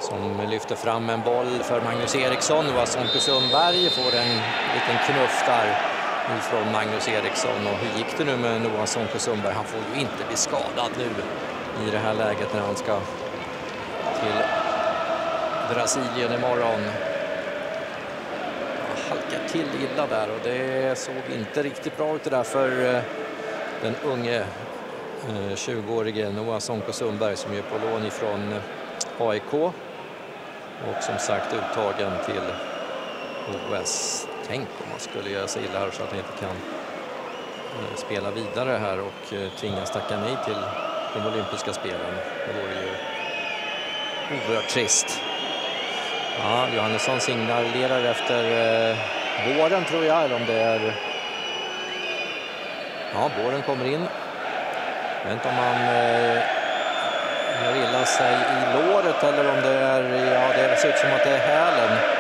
som lyfter fram en boll för Magnus Eriksson. Noah Sonko Sundberg får en liten knuff där från Magnus Eriksson. Och hur gick det nu med Noah Sonko Sundberg? Han får ju inte bli skadad nu i det här läget när han ska till Brasilien imorgon. Han halkar till illa där och det såg inte riktigt bra ut det där för den unge 20-årige Noah Sonko Sundberg som är på lån ifrån AIK och som sagt uttagen till OS. Tänk om man skulle göra sig illa här så att han inte kan spela vidare här och tvingas tacka nej till de olympiska spelen. Det vore ju oerhört trist. Ja, Johannesson signalerar efter Våren tror jag, eller om det är... Ja, Våren kommer in. Jag vet inte om han gör illa sig i låret eller om det är... Ja, det ser ut som att det är hälen